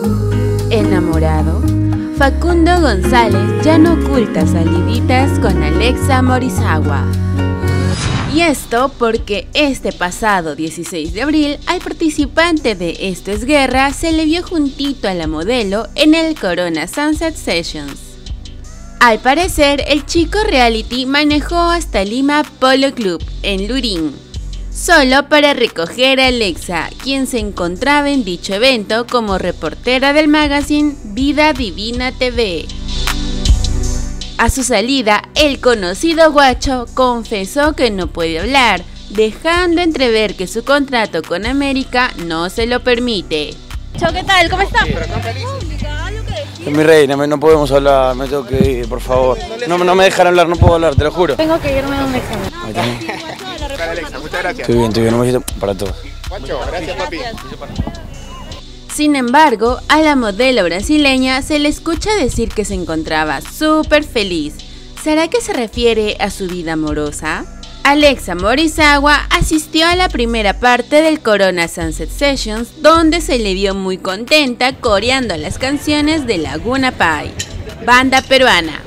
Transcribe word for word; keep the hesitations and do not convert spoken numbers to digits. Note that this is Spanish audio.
Enamorado, Facundo González ya no oculta saliditas con Alexa Morisawa. Y esto porque este pasado dieciséis de abril al participante de Esto es Guerra se le vio juntito a la modelo en el Corona Sunset Sessions. Al parecer, el chico reality manejó hasta Lima Polo Club en Lurín, solo para recoger a Alexa, quien se encontraba en dicho evento como reportera del magazine Vida Divina T V. A su salida, el conocido guacho confesó que no puede hablar, dejando entrever que su contrato con América no se lo permite. Chao, ¿qué tal? ¿Cómo estás? Mi reina, no podemos hablar, me tengo que ir, por favor. No, no me dejan hablar, no puedo hablar, te lo juro. Tengo que irme a un examen. Alexa, muchas gracias. Estoy bien, estoy bien, un besito para todos. Guacho, gracias, papi. Sin embargo, a la modelo brasileña se le escucha decir que se encontraba súper feliz. ¿Será que se refiere a su vida amorosa? Alexa Morisawa asistió a la primera parte del Corona Sunset Sessions, donde se le vio muy contenta coreando las canciones de Laguna Pai, banda peruana.